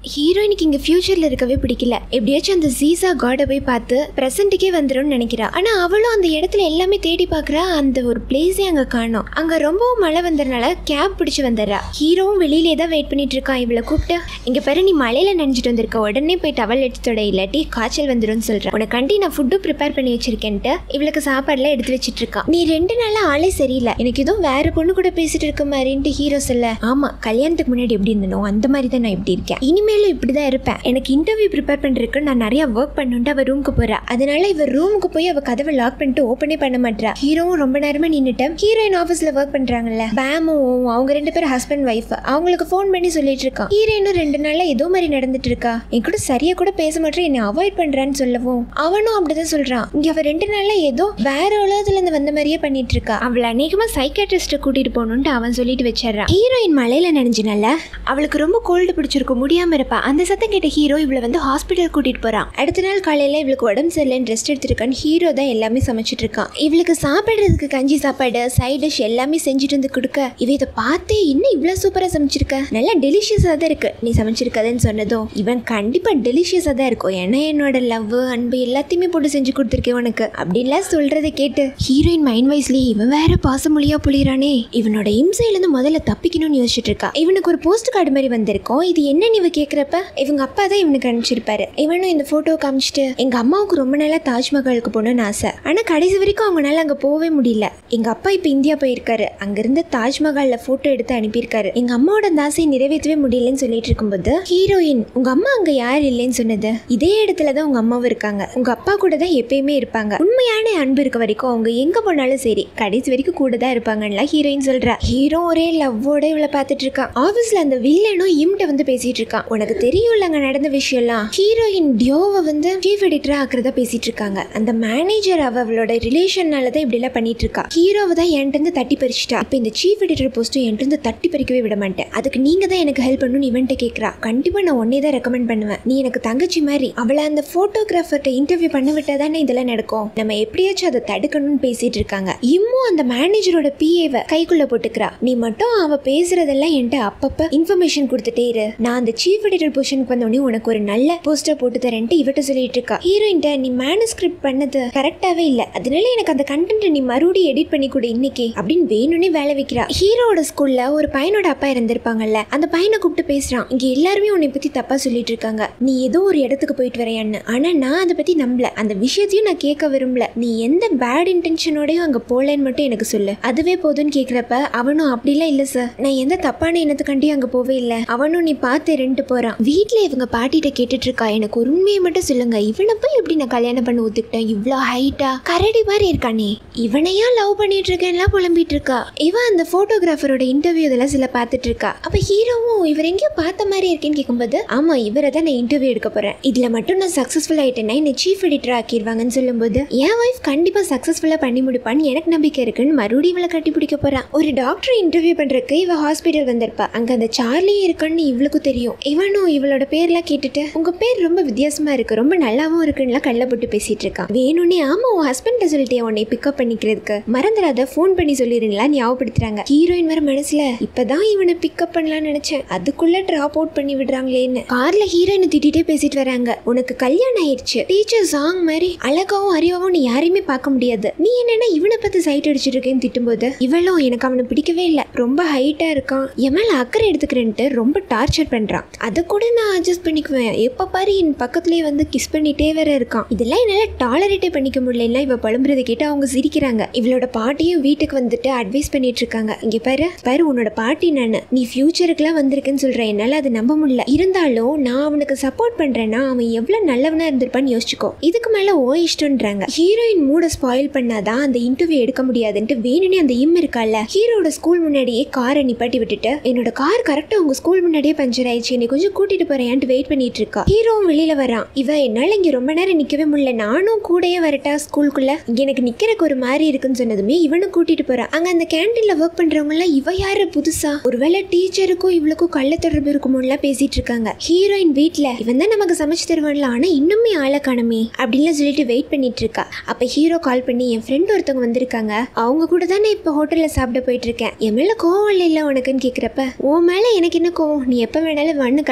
ஹீரோயினுக்கு இங்க ஃபியூச்சர்ல இருக்கவே பிடிக்கல. எப்படியாச்சும் அந்த ஜீசா கார்டை போய் பார்த்து பிரசன்ட்டுக்கே வந்துடும் நினைக்கிறா. ஆனா அவளும் அந்த இடத்துல எல்லாமே தேடி பாக்குறா. அந்த ஒரு பிளேஸே அங்க காணோம். அங்க ரொம்பவும் மழை வந்ததுனால கேப் பிடிச்சு வந்துடுறா. ஹீரோவும் வெளியிலே தான் வெயிட் பண்ணிட்டு இருக்கான். இவளை கூப்பிட்டு, இங்க பாரு நீ மழையில நினைச்சிட்டு வந்திருக்க, உடனே போய் டவல் எடுத்துட, இல்லாட்டி காய்ச்சல் வந்துடும் சொல்றேன். உனக்காண்டி நான் ஃபுட்டும் ப்ரிப்பேர் பண்ணி வச்சிருக்கேன்ட்டு இவளுக்கு சாப்பாடுலாம் எடுத்து வச்சிட்டு இருக்கான். நீ 2 நாளா ஆளே சரியில்லை, எனக்கு ஏதோ வேற பொண்ணு கூட பேசிட்டு இருக்க மாதிரின்ட்டு ஹீரோ சொல்ல, ஆமா கல்யாணத்துக்கு முன்னாடி எப்படி இருந்தனோ அந்த மாதிரி தான் நான் இப்படி இருக்கேன், இனிமேலும் இப்படிதான் இருப்பேன். எனக்கு இன்டர்வியூ ப்ரிப்பேர் பண்றதுக்கு நான் நிறைய ஒர்க் பண்ணுட்டு அவ ரூமுக்கு போறா. அதனால இவ ரூமுக்கு போய் அவ கதவை லாக் பண்ணிட்டு ஓப்பனே பண்ண மாட்டா. ஹீரோவும் ரொம்ப நேரமா நின்னுட்டு ஹீரோயின் ஆபீஸ்ல ஒர்க் பண்றாங்கல்ல பேமும், அவங்க 2 பேரும் ஹஸ்பண்ட் ஒய்ஃப், அவங்களுக்கு போன் பண்ணி சொல்லிட்டு இருக்கான். ஹீரோயினும் 2 நாள்ல ஏதோ மாதிரி நடந்துட்டு இருக்கா, என் கூட சரியா கூட பேச மாட்டேன், என்னை அவாய்ட் பண்றான்னு சொல்லவும் அவனும் அப்படிதான் சொல்றான். இங்க அவ 2 நாள்ல ஏதோ வேற உலகத்துல இருந்து வந்த மாதிரியே பண்ணிட்டு இருக்கா. அவளை அநேகமா சைக்காட்ரிஸ்ட கூட்டிட்டு போகணும்னு அவன் சொல்லிட்டு வச்சிடறான். ஹீரோயின் மலையில நினைஞ்சனால அவளுக்கு ரொம்ப கோல்டு பிடிச்சிருக்கும், முடியாம இருப்பா. அந்த சத்தம் கேட்ட ஹீரோ இவளை வந்து ஹாஸ்பிட்டல் கூட்டிட்டு போறான். அடுத்த நாள் காலையில இவளுக்கு உடம்பு சரியில்லைன்னு ரெஸ்ட் எடுத்துருக்கான்னு ஹீரோ தான் எல்லாமே சமைச்சிட்டு இருக்கான். இவளுக்கு சாப்பிடுறதுக்கு கஞ்சி சாப்பாடு சைட் டிஷ் எல்லாமே செஞ்சுட்டு வந்து கொடுக்க, இவ இதை பார்த்தே இன்னும் இவ்வளவு சூப்பரா சமைச்சிருக்க, நல்லா டெலிஷியஸா தான் இருக்கு நீ சமைச்சிருக்கதுன்னு சொன்னதும் இவன் கண்டிப்பா டெலிஷியஸா தான் இருக்கும், ஏன்னா என்னோட லவ் அன்பு எல்லாத்தையுமே போட்டு செஞ்சு கொடுத்துருக்கேன் உனக்கு அப்படின்லாம் சொல்றதை கேட்டு ஹீரோயின் மைண்ட் வைஸ்லயே இவன் வேற பாசமொழியா புளியறானே, இவனோட இம்சையில இருந்து முதல்ல தப்பிக்கணும்னு யோசிச்சுட்டு இருக்கா. இவனுக்கு ஒரு போஸ்ட் கார்டு மாதிரி வந்திருக்கும். இது என்னன்னு இவ கேக்குறப்ப இவங்க அப்பா தான் இவனுக்கு அனுப்பிச்சிருப்பாரு. இவனும் இந்த போட்டோ காமிச்சிட்டு, எங்க அம்மாவுக்கு ரொம்ப நாளா தாஜ்மஹாலுக்கு போகணும்னு ஆசை, ஆனா கடைசி வரைக்கும் அவங்களால அங்க போகவே முடியல. எங்க அப்பா இப்ப இந்தியா போயிருக்காரு, அங்கிருந்து தாஜ்மஹால்ல போட்டோ எடுத்து அனுப்பியிருக்காரு, எங்க அம்மாவோட அந்த ஆசையை நிறைவேற்றவே முடியலன்னு சொல்லிட்டு இருக்கும்போது ஹீரோயின், உங்க அம்மா அங்க யார் இல்லைன்னு சொன்னது, இதே இடத்துலதான் உங்க அம்மாவும் இருக்காங்க, உங்க அப்பா கூட தான் எப்பயுமே இருப்பாங்க, உண்மையான அன்பு இருக்க வரைக்கும் அவங்க எங்க போனாலும் சரி கடைசி வரைக்கும் கூட தான் இருப்பாங்கன்னு ஹீரோயின் சொல்றா. ஹீரோ ஒரே லவ்வோட இவளை பார்த்துட்டு இருக்கான். ஆபீஸ்ல அந்த வில்லனும் இம்ட்ட வந்து பேசிட்டு இருக்கான். உனக்கு தெரியும்ல அங்க நடந்த விஷயம்லாம். ஹீரோயின் டியோவை வந்து சீஃப் எடிட்டரா ஆக்குறதா பேசிட்டு இருக்காங்க. அந்த மேனேஜர் அவளோட ரிலேஷன்னாலதான் இப்படி எல்லாம் பண்ணிட்டு இருக்கா. ஹீரோவை தான் என்கிட்ட இருந்து தட்டி பறிச்சுட்டா. இப்ப இந்த சீஃப் எடிட்டர் போஸ்டும் என்கிட்ட இருந்து தட்டி பறிக்கவே விட மாட்டேன், அதுக்கு நீங்க தான் எனக்கு ஹெல்ப் பண்ணணும்னு இவன்ட்ட கேட்கறா. கண்டிப்பா நான் உன்னே தான் ரெக்கமெண்ட் பண்ணுவேன், நீ எனக்கு தங்கச்சி மாதிரி. அவளை அந்த போட்டோகிராஃபர்ட்ட இன்டர்வியூ பண்ண விட்டா தானே இதெல்லாம் நடக்கும், நம்ம எப்படியாச்சும் அதை தடுக்கணும்னு பேசிட்டு இருக்காங்க. இம்மும் அந்த மேனேஜரோட பிஏவை கைக்குள்ள போட்டுக்கிறா. நீ மட்டும் அவ பேசுறதெல்லாம் என்கிட்ட அப்பப்ப இன்ஃபர்மேஷன் கொடுத்துட்டே இரு, நான் அந்த சீஃப் எடிட்டர் பொசிஷனுக்கு வந்தோடனே உனக்கு ஒரு நல்ல போஸ்டர் போட்டு தரேன்ட்டு இவட்ட சொல்லிட்டு இருக்கா. ஹீரோயின்ட்ட, நீ மேனுஸ்கிரிப்ட் பண்ணது கரெக்டாவே இல்ல, அதனால எனக்கு அந்த கண்டென்ட் நீ மறுபடியும் எடிட் பண்ணி கொடு இன்னைக்கு அப்படின்னு வேணும்னே வேலை வைக்கிறா. ஹீரோட ஸ்கூல்ல ஒரு பையனோட அப்பா இருந்திருப்பாங்கல்ல, அந்த பையனை கூப்பிட்டு பேசுறான். இங்க எல்லாருமே உன்னை பத்தி தப்பா சொல்லிட்டு இருக்காங்க, நீ ஏதோ ஒரு இடத்துக்கு போயிட்டு வரையான்னு, ஆனா நான் அதை பத்தி நம்பல, அந்த விஷயத்தையும் நான் கேட்க விரும்பல, நீ எந்த பேட் இன்டென்ஷனோடயும் அங்க போலன்னு மட்டும் எனக்கு சொல்லு, அதுவே போதும்னு கேக்குறப்ப அவனும் அப்படிலாம் இல்ல சார், நான் எந்த தப்பான எண்ணத்துக்காண்டியும் அங்க போவே இல்லை, அவனும் நீ பார்த்து ரெண்டு போறான். வீட்டுல இவங்க பாட்டிட்ட கேட்டுட்டு இருக்கா, எனக்கு ஒரு உண்மையை மட்டும் சொல்லுங்க, இவனை போய் எப்படி நான் கல்யாணம் பண்ணி ஒத்துக்கிட்டேன், இவ்வளோ ஹைட்டா கரடி மாதிரி இருக்கானே, இவனையா லவ் பண்ணிட்டு இருக்கேன்லாம் புலம்பிட்டு இருக்கா. இவன் அந்த போட்டோகிராஃபரோட இன்டர்வியூ இதெல்லாம் சில பார்த்துட்டு இருக்கா. அப்ப ஹீரோவும் இவர் எங்கேயோ பார்த்த மாதிரி இருக்கேன்னு கேட்கும்போது, ஆமா இவரை தான் நான் இன்டர்வியூ எடுக்க போறேன், இதுல மட்டும் நான் சக்சஸ்ஃபுல் ஆயிட்டேன்னா என்ன சீஃப் எடிட்டர் ஆக்கிடுவாங்கன்னு சொல்லும்போது, என் வைஃப் கண்டிப்பா சக்சஸ்ஃபுல்லா பண்ணி முடிப்பான்னு எனக்கு நம்பிக்கை இருக்குன்னு மறுபடியும் இவளை கட்டி பிடிக்க போறான். ஒரு டாக்டர் இன்டர்வியூ பண்றதுக்கு இவ ஹாஸ்பிட்டல் வந்திருப்பா. அங்க அந்த சார்லி இருக்கான்னு இவளுக்கும் தெரியும். இவனும் இவளோட பேர்லாம் கேட்டுட்டு, உங்க பேர் ரொம்ப வித்தியாசமா இருக்கு, ரொம்ப நல்லாவும் இருக்குன்னு கல்ல போட்டு பேசிட்டு இருக்கான். வேணும்னே, ஆமா உன் ஹஸ்பண்ட் சொல்லிட்டேன் உன்னை பிக்கப் பண்ணிக்கிறதுக்கு, மறந்துடாத போன் பண்ணி சொல்லிடுங்களா ஞாபகப்படுத்துறாங்க. ஹீரோயின் வர மனசுல, இப்பதான் இவனை பிக்கப் பண்ணலாம்னு நினைச்சேன், அதுக்குள்ள டிராப் அவுட் பண்ணி விடுறாங்களேன்னு கார்ல ஹீரோயினை திட்டிட்டே பேசிட்டு வராங்க. உனக்கு கல்யாணம் ஆயிடுச்சு, டீச்சர் சாங் மாதிரி அழகாவும் அறிவாவும் நீ யாரையுமே பார்க்க முடியாது, நீ என்னன்னா இவனை பத்தி சைட் அடிச்சிட்டு இருக்கேன்னு திட்டும்போது, இவளும் எனக்கு அவனை பிடிக்கவே இல்லை, ரொம்ப ஹைட்டா இருக்கான், என் மேல அக்கறை எடுத்துக்கிறேன்ட்டு ரொம்ப டார்ச்சர் பண்றான், அதை கூட நான் அட்ஜஸ்ட் பண்ணிக்குவேன், எப்ப பாரு என் பக்கத்துலயே வந்து கிஸ் பண்ணிட்டே வேற இருக்கான், இதெல்லாம் என்னால டாலரேட்டே பண்ணிக்க முடியல. இவ பழம்புறதை கேட்டு அவங்க சிரிக்கிறாங்க. இவளோட பாட்டியும் வீட்டுக்கு வந்துட்டு அட்வைஸ் பண்ணிட்டு இருக்காங்க. இங்க பாரு பாரு, உன்னோட பாட்டி நானு, நீ ஃபியூச்சருக்குலாம் வந்திருக்குன்னு சொல்ற, என்னால அது நம்ப முடியல, இருந்தாலும் நான் அவனுக்கு சப்போர்ட் பண்றேன்னா அவன் எவ்வளவு நல்லவனா இருந்திருப்பான்னு யோசிச்சுக்கோ, இதுக்கு மேல ஓ இஷ்டம்ன்றாங்க. ஹீரோயின் மூட ஸ்பாயில் பண்ணாதான் அந்த இன்டர்வியூ எடுக்க முடியாதுன்ட்டு வேணும்னே அந்த இருக்கால ஹீரோட ஸ்கூல் முன்னாடியே காரை நிப்பாட்டி விட்டுட்டு, என்னோட கார் கரெக்டா உங்க ஸ்கூல் முன்னாடியே பஞ்சர் ஆயிடுச்சு, என்னை கொஞ்சம் கூட்டிட்டு போறேன்ட்டு வெயிட் பண்ணிட்டு இருக்கா. ஹீரோவும் வெளியில வரான். இவ, என்னால இங்க ரொம்ப நேரம் நிக்கவே முடியல, நானும் கூடயே வரட்டா ஸ்கூலுக்குள்ள, இங்க எனக்கு நிக்கிறக்கு ஒரு மாதிரி இருக்குன்னு சொன்னதுமே இவனும் கூட்டிட்டு போறான். அங்க அந்த கேண்டீன்ல ஒர்க் பண்றவங்க எல்லாம், இவ யாரு புதுசா, ஒருவேளை டீச்சருக்கும் இவளுக்கும் கள்ள தொடர்பு இருக்குமோலாம் பேசிட்டு இருக்காங்க. ஹீரோயின் வீட்டுல, இவன் தான் நமக்கு சமைச்சு தருவான்ல, ஆனா இன்னுமே ஆளை காணுமே அப்படின்னு சொல்லிட்டு வெயிட் பண்ணிட்டு இருக்கா. அப்ப ஹீரோ கால் பண்ணி, என் ஃப்ரெண்ட் ஒருத்தவங்க வந்திருக்காங்க, அவங்க கூட தானே இப்ப ஹோட்டல்ல சாப்பிட போயிட்டு இருக்கேன், என் மேல கோவம் இல்ல உனக்குன்னு கேக்குறப்ப, உன் மேல எனக்கு என்ன கோவம், நீ எப்ப வேணாலும் வந்து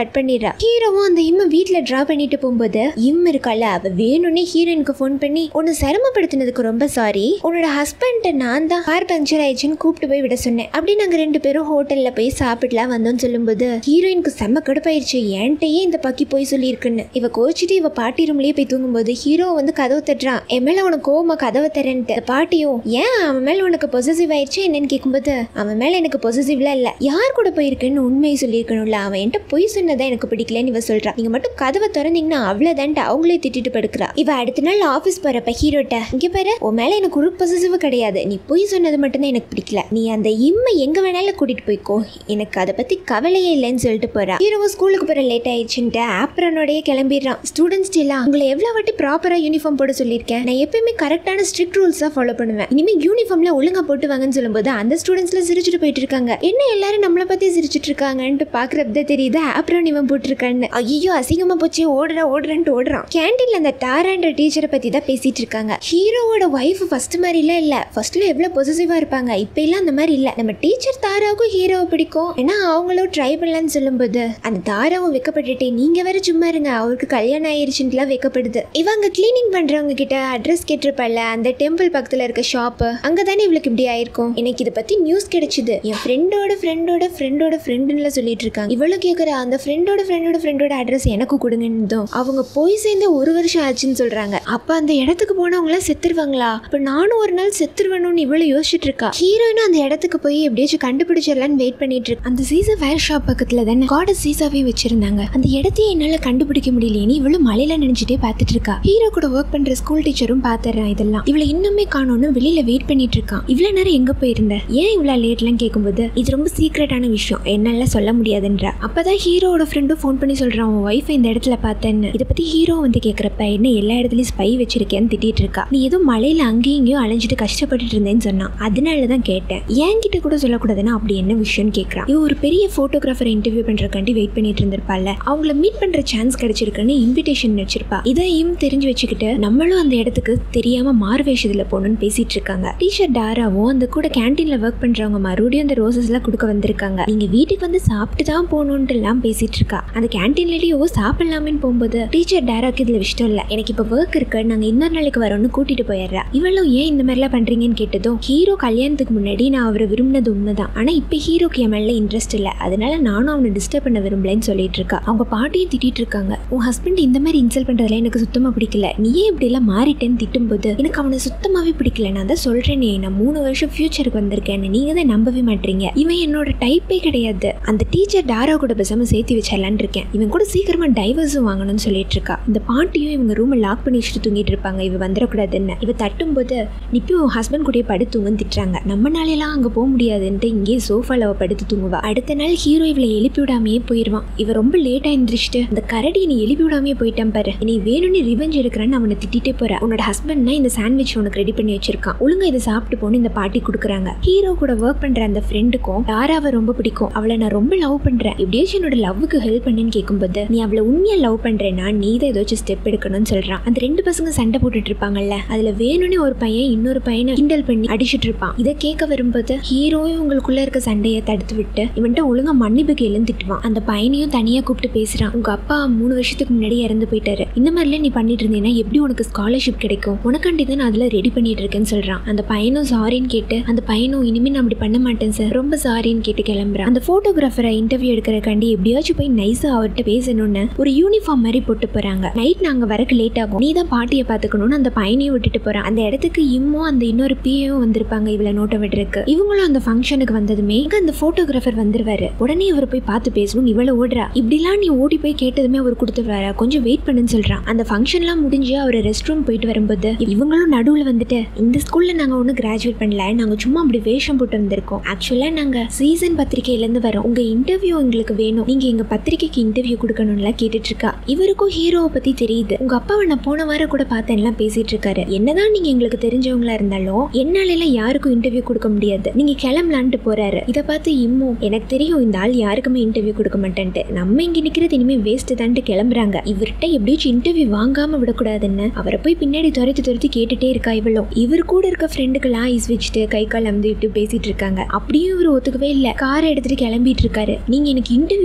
கட் பண்ணிடுறா. ஹீரோவும் அந்த இம்ம வீட்டுல டிரா பண்ணிட்டு போகும்போது இம் இருக்கல அவ வேணும்னே ஹீரோயினுக்கு போன் பண்ணி உன்னை சிரமப்படுத்தினதுக்கு ரொம்ப சாரி, உன்னோட ஹஸ்பண்ட் நான் தான் கார் பஞ்சர் ஆயிடுச்சுன்னு கூப்பிட்டு போய் விட சொன்னேன் அப்படி நாங்க 2 பேரும் ஹோட்டல்ல போய் சாப்பிடலாம் வந்தோம்னு சொல்லும்போது ஹீரோயினுக்கு செம்ம கடுப்பாயிருச்சு. ஏன்ட்டையே இந்த பக்கி போய் சொல்லியிருக்குன்னு. இவ கோச்சிட்டு இவ பாட்டி ரூம்லயே போய் தூங்கும்போது ஹீரோ வந்து கதவை தட்டுறான். என் மேல உனக்கு கோவமா கதவை தரேன்ட்டு. பாட்டியும் ஏன் அவன் மேல உனக்கு பொசசிவ் ஆயிடுச்சு என்னன்னு கேட்கும்போது அவன் மேல எனக்கு பொசசிவ்லாம் இல்ல, யார் கூட போயிருக்குன்னு உண்மையை சொல்லியிருக்கணும்ல, அவன் என்கிட்ட பொய் சொன்னதான் எனக்கு பிடிக்கலன்னு இவ சொல்றா. நீங்க மட்டும் கதவை திறந்தீங்கன்னா அவ்வளவுதான்ட்டு அவங்களே திட்டிட்டு படுக்கிறா. இவ அடுத்த நாள் ஆபீஸ் போறப்ப ஹீரோட்ட இங்க பாரு உன் மேல எனக்கு ஒரு பொசசிவ் கிடையாது, நீ பொய் சொன்னது மட்டும் தான் எனக்கு பிடிக்கல, நீ அந்த இம்மை எங்க வேணாலும் கூட்டிட்டு போய்க்கோ, எனக்கு அதை பத்தி கவலையே இல்லைன்னு சொல்லிட்டு போறா. ஹீரோவோ ஸ்கூலுக்கு போற லேட் ஆயிடுச்சுட்டு ஆப்ரனோடய கிளம்பிடுறான். ஸ்டூடெண்ட்ஸ் எல்லாம் உங்களை எவ்வளவு வாட்டி ப்ராப்பரா யூனிஃபார்ம் போட சொல்லியிருக்கேன், நான் எப்பயுமே கரெக்டான ஸ்ட்ரிக்ட் ரூல்ஸா ஃபாலோ பண்ணுவேன், இனிமே யூனிஃபார்ம்ல ஒழுங்கா போட்டு வாங்கன்னு சொல்லும்போது அந்த ஸ்டூடெண்ட்ஸ்ல சிரிச்சுட்டு போயிட்டு இருக்காங்க. என்ன எல்லாரும் நம்மளை பத்தி சிரிச்சுட்டு இருக்காங்கன்னு பாக்குறப்ப தெரியுது ஆப்ரன் இவன் போட்டிருக்கான்னு. ஐயோ அசிங்கமா போச்சு, ஓடுறான்ட்டு ஓடுறான். கேண்டீன்ல அந்த டாரான்ற டீச்சரை பத்தி தான் பேசிட்டு இருக்காங்க. ஹீரோவோட வைஃப் ஃபர்ஸ்ட் மாதிரிலாம் இல்ல, ஃபர்ஸ்ட்ல எவ்வளவு பொசசிவா இருப்பாங்க, இப்ப எல்லாம் அந்த மாதிரி இல்ல. நம்ம டீச்சர் தாராவுக்கும் ஹீரோவை பிடிக்கும், ஏன்னா அவங்களும் ட்ரை பண்ணலான்னு சொல்லும்போது அந்த தாராவும் வெக்கப்பட்டுட்டே நீங்க வேற சும்மா இருங்க அவருக்கு கல்யாணம் ஆயிருச்சுன்னு வெக்கப்படுது. இவங்க கிளீனிங் பண்றவங்க கிட்ட அட்ரஸ் கேட்டிருப்பல, அந்த டெம்பிள் பக்கத்துல இருக்க ஷாப் அங்கதானே இவளுக்கு இப்படி ஆயிருக்கும். எனக்கு இதை பத்தி நியூஸ் கிடைச்சது, என் ஃப்ரெண்டோட ஃப்ரெண்டோட ஃப்ரெண்டோட ஃப்ரெண்டுன்னு சொல்லிட்டு இருக்காங்க. இவ்வளவு கேட்குற அந்த ஃப்ரெண்டோட அட்ரஸ் எனக்கு கொடுங்கன்னு அவங்க போய் சேர்ந்து 1 வருஷம் ஆச்சுன்னு சொல்றாங்க. அப்ப அந்த இடத்துக்கு போனவங்க எல்லாம் செத்துருவாங்களா, அப்ப நானும் ஒரு நாள் செத்துருவேணும்னு இவ்வளவு யோசிச்சுட்டு இருக்கா. ஹீரோயினும் அந்த இடத்துக்கு போய் எப்படியாச்சும் கண்டுபிடிச்சிடலான்னு வெயிட் பண்ணிட்டு இருக்கு. அந்த சீசா வேர் ஷாப் பக்கத்துல தானே காடஸ் சீசாவே வச்சிருந்தாங்க, அந்த இடத்தையே என்னால கண்டுபிடிக்க முடியலையே இவ்வளவு மலையில நினைச்சிட்டே பாத்துட்டு இருக்கா. ஹீரோ கூட ஒர்க் பண்ற ஸ்கூல் டீச்சரும் பாத்துறான். இதெல்லாம் இவளை இன்னுமே காணோன்னு வெளியில வெயிட் பண்ணிட்டு இருக்கான். இவ்வளவு நேரம் எங்க போயிருந்த, ஏன் இவ்வளவு லேட்லாம் கேட்கும்போது இது ரொம்ப சீக்ரெட்டான விஷயம் என்னால சொல்ல முடியாதுன்றா. அப்பதான் ஹீரோட ஃப்ரெண்டும் போன் பண்ணி சொல்றான் உன் ஒய்ஃப் இந்த இடத்துல பார்த்தேன்னு. இதை பத்தி ஹீரோ வந்து கேக்குறப்ப என்ன எல்லா இடத்துலயும் ஸ்பை வச்சிருக்கேன்னு திட்டிட்டு இருக்கா. நீ ஏதோ மலையில அங்கேயும் இங்கேயும் அலைஞ்சிட்டு கஷ்டப்பட்டுட்டு இருந்தேன்னு சொன்னான், அதனாலதான் கேட்டேன், என்கிட்ட கூட சொல்லக்கூடாதுன்னா அப்படி என்ன விஷயம்னு கேட்கறான். இவ ஒரு பெரிய போட்டோகிராஃபரை இன்டர்வியூ பண்றதுக்காண்டி வெயிட் பண்ணிட்டு இருந்திருப்பால, அவங்கள மீட் பண்ற சான்ஸ் கிடைச்சிருக்குன்னு இன்விடேஷன் வச்சிருப்பா. இதையும் தெரிஞ்சு வச்சுக்கிட்டு நம்மளும் அந்த இடத்துக்கு தெரியாம மார்வேஷத்துல போகணும்னு பேசிட்டு இருக்காங்க. டீச்சர் டாராவும் அந்த கூட கேண்டீன்ல ஒர்க் பண்றவங்க மறுபடியும் அந்த ரோசஸ் எல்லாம் கொடுக்க வந்திருக்காங்க. நீங்க வீட்டுக்கு வந்து சாப்பிட்டு தான் போகணும்னு எல்லாம் பேசிட்டு இருக்கா. அந்த கேண்டீன்லயோ சாப்பிடலாமேன்னு போகும்போது டீச்சர் டாராக்கு இதுல இஷ்டம் இல்ல, எனக்கு இப்ப ஒர்க் இருக்கு, நாங்க இன்னொரு நாளைக்கு வரோம்னு கூட்டிட்டு போயிடுறா. இவளும் ஏன் இந்த மாதிரி எல்லாம் பண்றீங்கன்னு கேட்டதும் ஹீரோ கல்யாணத்துக்கு முன்னாடி நான் அவரை விரும்பினது உண்மைதான், ஆனா இப்ப ஹீரோக்கு என் மேல இன்ட்ரெஸ்ட் இல்ல, அதனால நானும் அவனை டிஸ்டர்ப் பண்ண விரும்பலன்னு சொல்லிட்டு இருக்கா. அவங்க பாட்டியும் திட்டிட்டு இருக்காங்க, உன் ஹஸ்பண்ட் இந்த மாதிரி இன்சல்ட் பண்றதுல எனக்கு சுத்தமா பிடிக்கல, நீயே இப்படி எல்லாம் மாறிட்டேன்னு திட்டும்போது எனக்கு அவனை சுத்தமாவே பிடிக்கல, நான் தான் சொல்றேனே நான் 3 வருஷம் ஃபியூச்சருக்கு வந்திருக்கேன்னு, நீங்க தான் நம்பவே மாட்டீங்க, இவன் என்னோட டைப்பே கிடையாது, அந்த டீச்சர் டாரா கூட பேசாம சேர்த்து வச்சிடலான்னு இருக்கேன், இவன் கூட சீக்கிரமா டைவர்ஸும் வாங்கணும்னு சொல்லிட்டு இருக்கா. இந்த பாட்டியும் இவங்க ரூமை லாக் பண்ணி வச்சுட்டு தூங்கிட்டு இருப்பாங்க, இவ வந்துடக்கூடாதுன்னு. இவ தட்டும் போது நிப்பி உன் ஹஸ்பண்ட் கூட படுத்து தூங்குன்னு திட்டுறாங்க. நம்மளாலாம் அங்க போக முடியாதுன்ட்டு இங்கே சோஃபால அவ படுத்து தூங்குவா. அடுத்த நாள் ஹீரோ இவளை எழுப்பி விடாமையே போயிருவான். இவ ரொம்ப லேட்டா எந்திரிச்சிட்டு அந்த கரடி நீ எழுப்பி விடாமையே போயிட்டான் பாரு, நீ வேணும்னு ரிவெஞ்ச் எடுக்கிறான்னு அவனை திட்டிட்டே போறா. உன்னோட ஹஸ்பண்ட்னா இந்த சாண்ட்விச் உனக்கு ரெடி பண்ணி வச்சிருக்கான், ஒழுங்கா இதை சாப்பிட்டு போன்னு இந்த பாட்டி கொடுக்குறாங்க. ஹீரோ கூட ஒர்க் பண்ற அந்த ஃப்ரெண்டுக்கும் டாராவை ரொம்ப பிடிக்கும், அவளை நான் ரொம்ப லவ் பண்றேன், எப்படியாச்சும் என்னோட லவ்வுக்கு ஹெல்ப் பண்ணுன்னு கேட்கும்போது நீ அவளை உண்மையா லவ் பண்றேன்னா நீ தான் ஏதாச்சும் ஸ்டெப் எடுக்கணும்னு சொல்றான். அந்த 2 பசங்க சண்டை போட்டுட்டு இருப்பாங்கல்ல, அதுல வேணும்னே ஒரு பையன் இன்னொரு பையனை கிண்டல் பண்ணி அடிச்சுட்டு இருப்பான். இதை கேட்க வரும்போது ஹீரோயும் உங்களுக்குள்ள இருக்க சண்டையை தடுத்து விட்டு இவன்ட்ட ஒழுங்கா மன்னிப்பு கேளுன்னு திட்டுவான். அந்த பையனையும் தனியா கூப்பிட்டு பேசுறான், உங்க அப்பா 3 வருஷத்துக்கு முன்னாடி இறந்து போயிட்டாரு, இந்த மாதிரிலாம் நீ பண்ணிட்டு இருந்தீங்கன்னா எப்படி உனக்கு ஸ்காலர்ஷிப் கிடைக்கும், உனக்காண்டி தான் நான் அதுல ரெடி பண்ணிட்டு இருக்கேன்னு சொல்றான். அந்த பையனும் சாரின்னு கேட்டு அந்த பையனும் இனிமே நான் அப்படி பண்ண மாட்டேன் சார் ரொம்ப சாரின்னு கேட்டு கிளம்புறான். அந்த போட்டோகிராஃபரை இன்டர்வியூ எடுக்கிறக்காண்டி எப்படியாச்சும் போய் நைஸா அவர்கிட்ட பேசணும்னு ஒரு யூனிஃபார்ம் மாதிரி போட்டு போறாங்க. நைட் நாங்க வரக்கு லேட் ஆகும், நீ தான் பாட்டியை பாத்துக்கணும்னு அந்த பையனையும் விட்டுட்டு போறான். அந்த இடத்துக்கு இம்மும் அந்த இன்னொரு பியும் வந்திருப்பாங்க இவளை நோட்ட விடுறதுக்கு. இவங்களும் அந்த ஃபங்க்ஷனுக்கு வந்ததுமே அந்த போட்டோகிராஃபர் வந்துருவாரு. உடனே அவர் போய் பார்த்து பேசணும், இவளை ஓடுறா. இப்படிலாம் நீ ஓடி போய் கேட்டதுமே அவர் கொடுத்துருவாரு, கொஞ்சம் வெயிட் பண்ணுன்னு சொல்றான். அந்த ஃபங்க்ஷன்லாம் முடிஞ்சு அவர் ரெஸ்ட் ரூம் போயிட்டு வரும்போது இவங்களும் நடுவில் வந்துட்டு இந்த ஸ்கூல்ல நாங்க ஒன்னும் கிராஜுவேட் பண்ணல, நாங்க சும்மா அப்படி வேஷம் போட்டு வந்திருக்கோம், ஆக்சுவலா நாங்க சீசன் பத்திரிகையில இருந்து வரோம், உங்க இன்டர்வியூ எங்களுக்கு வேணும், நீங்க எங்க பத்திரிகைக்கு இன்டர்வியூ கொடுக்கணும்ல கேட்டுட்டு இருக்கா. இவருக்கும் ஹீரோவை பத்தி தெரியுது, உங்க அப்பாவை நான் போன வாரம் கூட பார்த்தேன் எல்லாம் பேசிட்டு இருக்காரு, என்னதான் நீங்க எங்களுக்கு தெரிஞ்சவங்களா இருந்தாலும் என்னால யாருக்கும் இன்டர்வியூ கொடுக்க முடியாது, நீங்க கிளம்பலான்ட்டு போறாரு. இதை பார்த்து இம்மும் எனக்கு தெரியும் இந்த ஆள் யாருக்குமே இன்டர்வியூ கொடுக்க மாட்டேன்ட்டு, நம்ம இங்க நிக்கிறது இனிமே வேஸ்ட் தான்ட்டு கிளம்புறாங்க. இவர்கிட்ட எப்படியும் இன்டர்வியூ வாங்காம விடக்கூடாதுன்னு அவரை போய் பின்னாடி துரத்தி கேட்டுட்டே இருக்கா. இவளும் இவர் கூட இருக்க ஃப்ரெண்டுக்கெல்லாம் ஐஸ் வச்சுட்டு கை கால் அமுதிட்டு பேசிட்டு இருக்காங்க. அப்படியும் இவர் ஒத்துக்கவே இல்லை, காரை எடுத்துட்டு கிளம்பிட்டு இருக்காரு. நீங்க எனக்கு இன்டர்வியூ கொடுத்தாதான்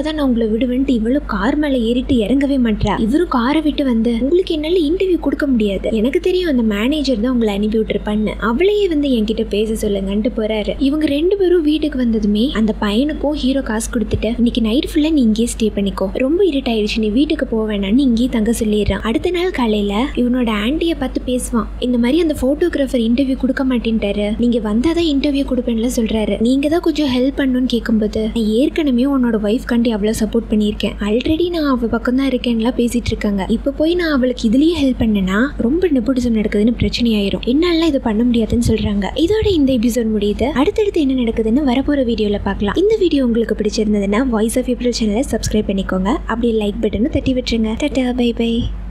தான் நான் உங்களை விடுவேன்ட்டு இவ்வளவு கார் மேல ஏறிட்டு இறங்கவே மாட்டா. இவரும் காரை விட்டு வந்து உங்களுக்கு என்னால இன்டர்வியூ கொடுக்க முடியாது, எனக்கு தெரியும் அந்த மேனேஜர் தான் உங்களை அனுப்பி விட்டுருப்பான்னு அவளையே வந்து என்கிட்ட பேச சொல்லுங்கன்ட்டு போறாரு. இவங்க 2 பேரும் வீட்டுக்கு வந்ததுமே அந்த பையனுக்கும் ஹீரோ காசு கொடுத்துட்டு இன்னைக்கு நைட் ஃபுல்லா நீ இங்கேயே ஸ்டே பண்ணிக்கோ, ரொம்ப இருட்டாயிடுச்சு, நீ வீட்டுக்கு போக வேணான்னு இங்கேயே தங்க சொல்லிடுறான். அடுத்த நாள் காலையில இவனோட ஆண்டிய பார்த்து பேசுவான். இந்த மாதிரி அந்த போட்டோகிராஃபர் இன்டர்வியூ கொடுக்க மாட்டேன்ட்டாரு, நீங்க வந்தாதான் இன்டர்வியூ கொடுப்பேன்ல சொல்றாரு. நீங்க தான் கொஞ்சம் ஹெல்ப் பண்ணணும்னு கேட்கும்போது நான் ஏற்கனவே உன்னோட ஒய்ஃப் கண்டி அவ்வளவு சப்போர்ட் பண்ணியிருக்கேன், ஆல்ரெடி நான் அவ பக்கம் தான் இருக்கேன்லாம் பேசிட்டு இருக்காங்க, இப்ப போய் நான் அவளுக்கு இதுலயே ஹெல்ப் பண்ணனா ரொம்ப நெப்போட்டிசம் நடக்குதுன்னு பிரச்சனை ஆயிரும், என்னால இது பண்ண முடியாதுன்னு சொல்றாங்க. இதோட இந்த எபிசோட் முடியுது. அடுத்தடுத்து என்ன நடக்குதுன்னு வரப்போற வீடியோல பார்க்கலாம். இந்த வீடியோ உங்களுக்கு பிடிச்சிருந்ததுன்னா வாய்ஸ் ஆஃப் ஏப்ரல் சேனலை சப்ஸ்கிரைப் பண்ணிக்கோங்க, அப்படியே லைக் பட்டனை தட்டி விட்டுருங்க. Tata, bye by.